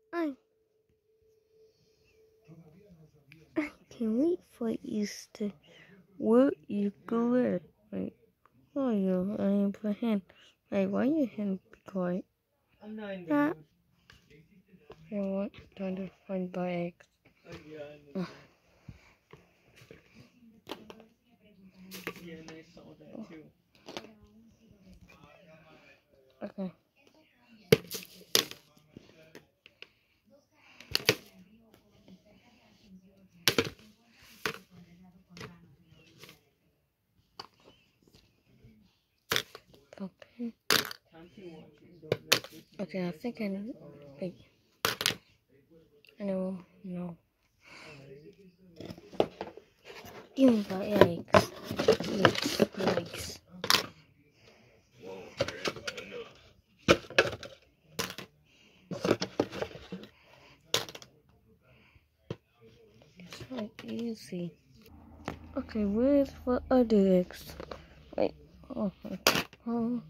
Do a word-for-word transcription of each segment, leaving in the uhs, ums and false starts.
I, I can't wait for Easter. Where you go at? Wait, why are you? I am for hand. Wait, why you hand be quiet? I'm not in the Ah. mood. You know what? Trying to find by eggs. Oh, yeah, I know. Yeah, and I saw that too. Okay. Okay. Okay, I think I know. Wait. I know. No. Give me the eggs. Yes, eggs. It's not easy. Okay, where's the other eggs? Wait. Oh, oh.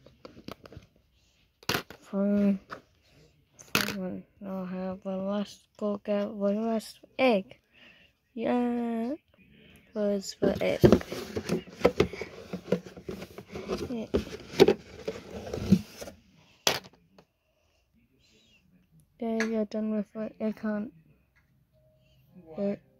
Fine. Fine. Now I have one last go get one last egg. Yeah. Where's the egg? Yeah. There, you're done with it. I can't. What?